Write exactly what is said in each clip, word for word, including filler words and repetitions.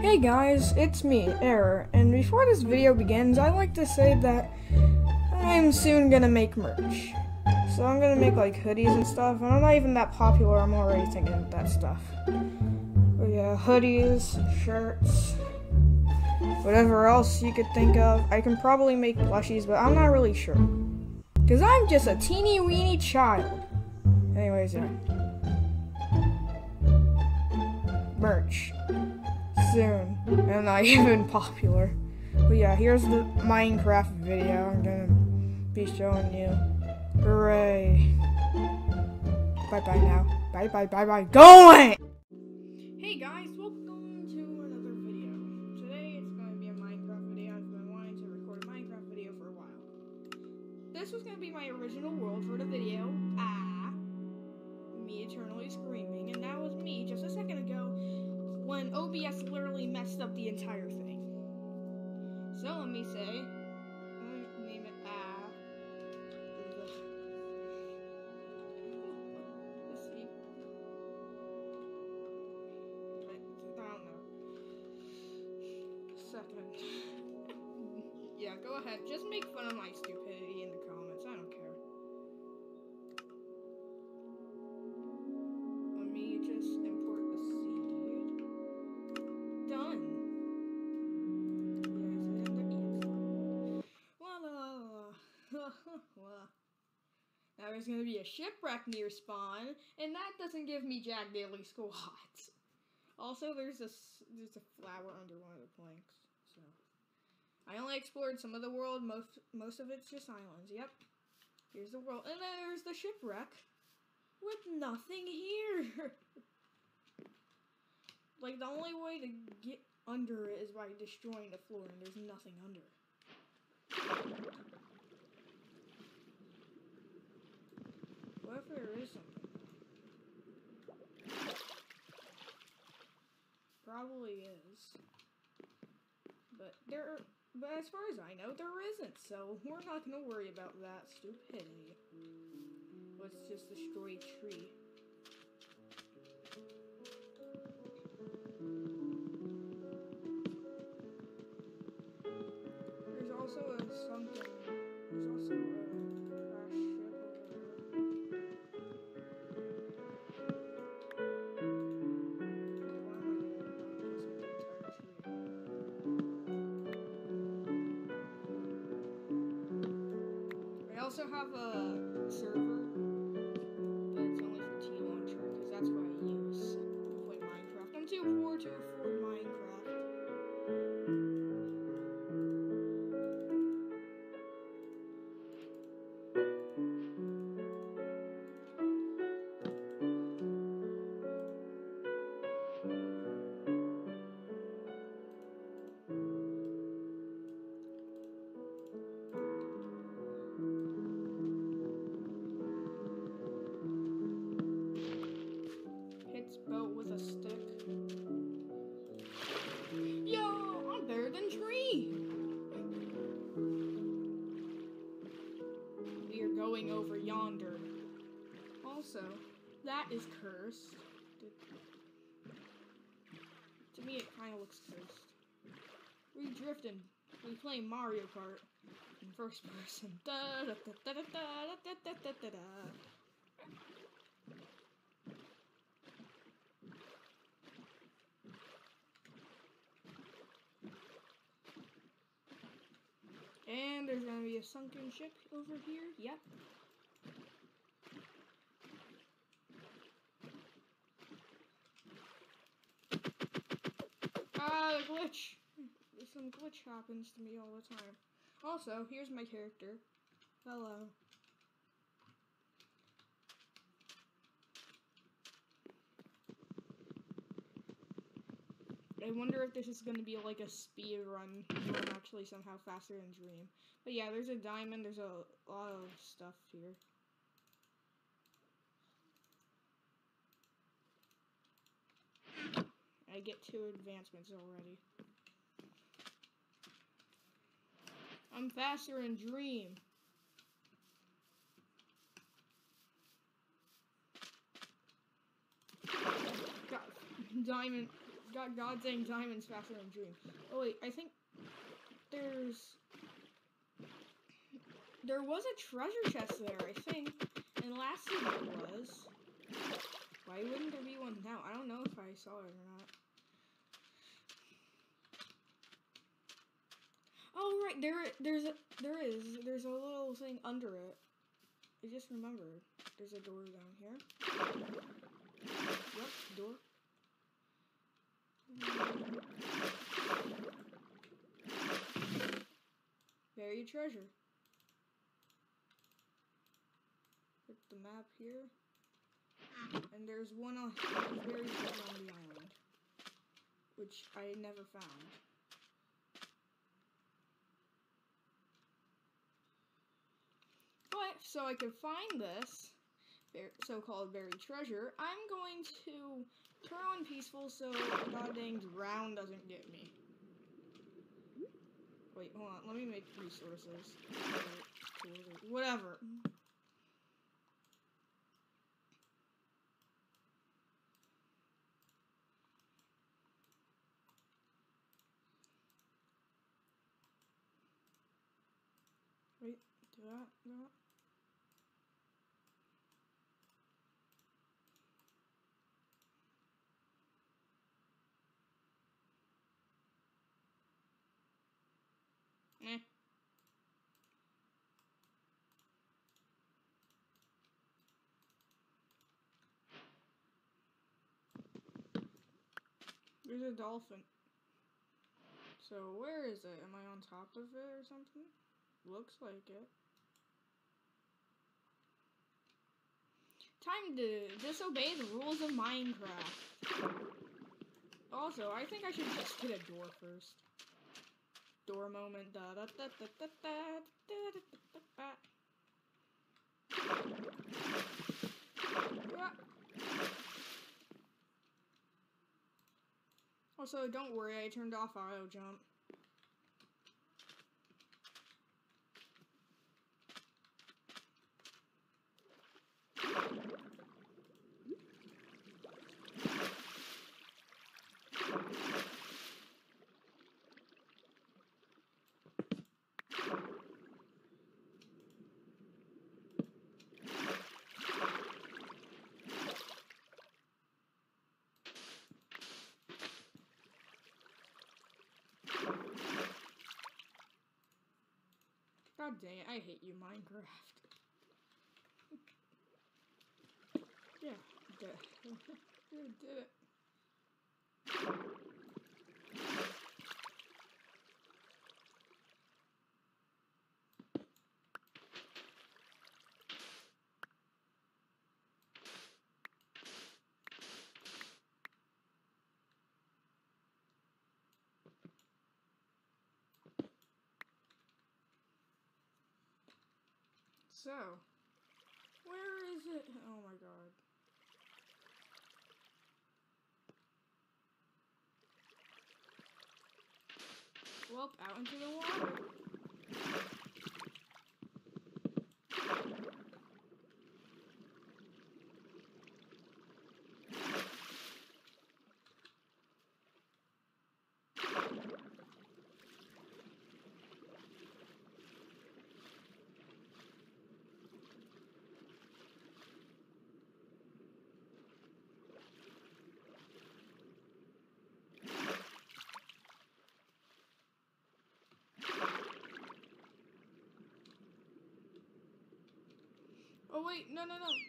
Hey guys, it's me, Error, and before this video begins, I'd like to say that I'm soon gonna make merch. So I'm gonna make like hoodies and stuff, and I'm not even that popular, I'm already thinking of that stuff. But yeah, hoodies, shirts, whatever else you could think of. I can probably make plushies, but I'm not really sure. Cause I'm just a teeny weeny child. Anyways, yeah. Merch. Soon. And not even popular. But yeah, here's the Minecraft video I'm gonna be showing you. Hooray. Bye bye now. Bye bye bye bye. Go away! Hey guys, welcome to another video. Today it's gonna be a Minecraft video. I've been wanting to record a Minecraft video for a while. This was gonna be my original world for the video. Ah. Me eternally screaming. And that was me just a second ago. When O B S literally messed up the entire thing. So let me say, let me name it Ah. Let's see. I don't know. Second. Yeah, go ahead. Just make fun of my stupidity in the comments. I don't care. Let me just import the seed. Done. Now there's gonna be a shipwreck near spawn, and that doesn't give me Jack Daily squats. Also, there's a there's a flower under one of the planks. So I only explored some of the world. Most most of it's just islands. Yep. Here's the world, and then there's the shipwreck with nothing here. Like the only way to get under it is by destroying the floor, and there's nothing under. What if there is something? Probably is. But there but as far as I know, there isn't, so we're not gonna worry about that stupidity. Let's just destroy a tree. There's also a sunken there's also a crash ship over there. I also have a server, but it's only for T-Launcher, because that's what I use to play Minecraft. I'm too poor to afford Minecraft. Hits boat with a stick. Yo, I'm better than Tree! We are going over yonder. Also, that is cursed. To me, it kind of looks cursed. We drifting. We play Mario Kart in first person. Da da da da da da da da da da da. And there's gonna be a sunken ship over here. Yep. Ah, the glitch. Some glitch happens to me all the time. Also, here's my character. Hello. I wonder if this is going to be like a speed run, where I'm actually somehow faster than Dream. But yeah, there's a diamond, there's a lot of stuff here. I get two advancements already. I'm faster than Dream. Got diamond got god dang diamonds faster than Dream. Oh wait, I think there's there was a treasure chest there, I think. And last year there was. Why wouldn't there be one now? I don't know if I saw it or not. Oh right, there there's a there is. There's a little thing under it. I just remembered. There's a door down here. Yep, door. Buried treasure. Put the map here. And there's one on buried treasure on the island, which I never found. But so I could find this so-called buried treasure, I'm going to turn on peaceful so god dang drown doesn't get me. Wait, hold on. Let me make resources. Whatever. Wait, do that, do that. Eh. There's a dolphin. So where is it? Am I on top of it or something? Looks like it. Time to disobey the rules of Minecraft. Also, I think I should just get a door first. Door moment. Da da da da da da da da da da. Also, don't worry, I turned off auto jump. God dang it, I hate you, Minecraft. Yeah, did it. You did it. So, where is it? Oh my god. Well, out into the water. Oh wait, no, no, no.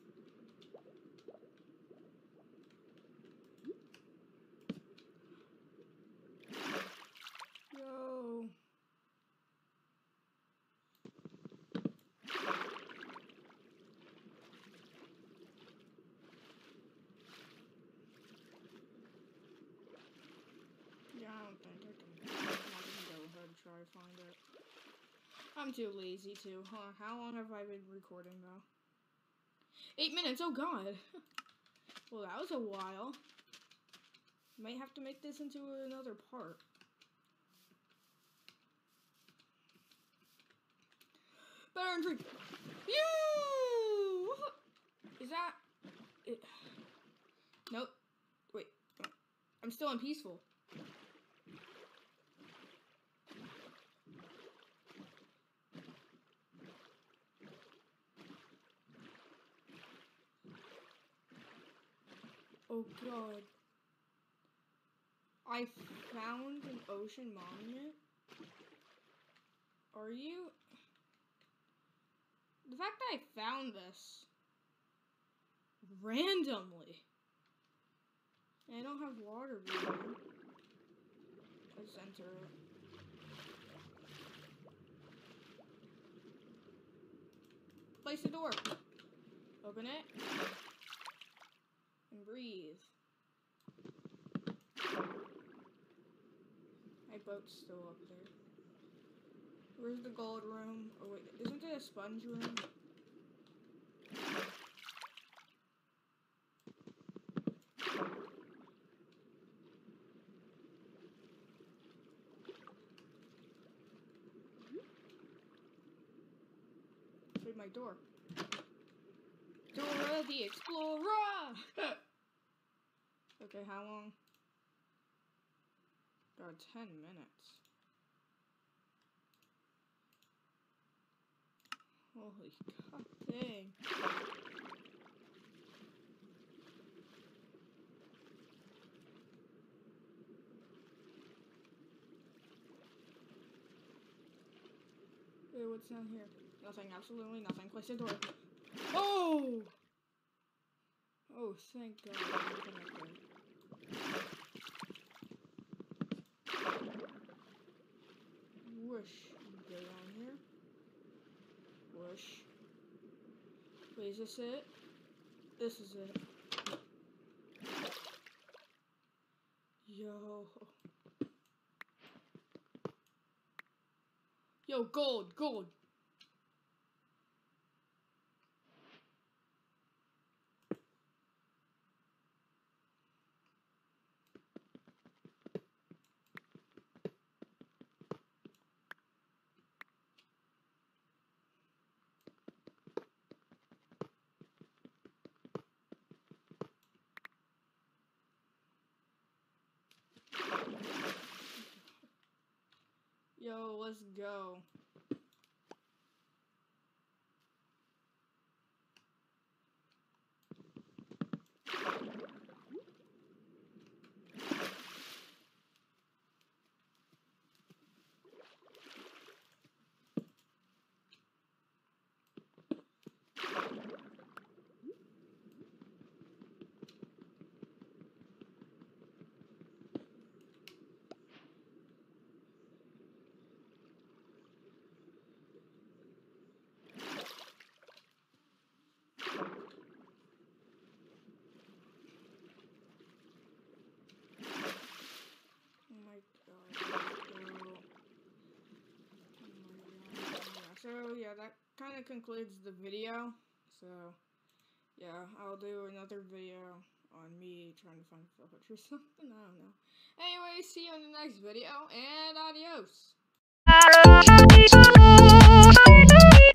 Yo. Yeah, I don't think I can. I'm not gonna go ahead and try to find it. I'm too lazy to. Huh? How long have I been recording though? Eight minutes. Oh god. Well, that was a while. Might have to make this into another part. Better than drink. You. Is that it? Nope. Wait. I'm still in peaceful. Oh god. I found an ocean monument. Are you? The fact that I found this randomly. And I don't have water breathing. Let's enter it. Place the door. Open it. And breathe. My boat's still up there. Where's the gold room? Oh wait, isn't it a sponge room? Trade my door. Dora the Explorer! Okay, how long? God, ten minutes. Holy god dang. Wait, what's down here? Nothing, absolutely nothing. Place the door. Oh! Oh, thank god. Nothing up there. Whoosh. Go down here. Whoosh. Wait, is this it? This is it. Yo. Yo, gold, gold. Yo, let's go. So yeah, that kind of concludes the video. So yeah, I'll do another video on me trying to find village or something. I don't know. Anyway, see you in the next video, and adios.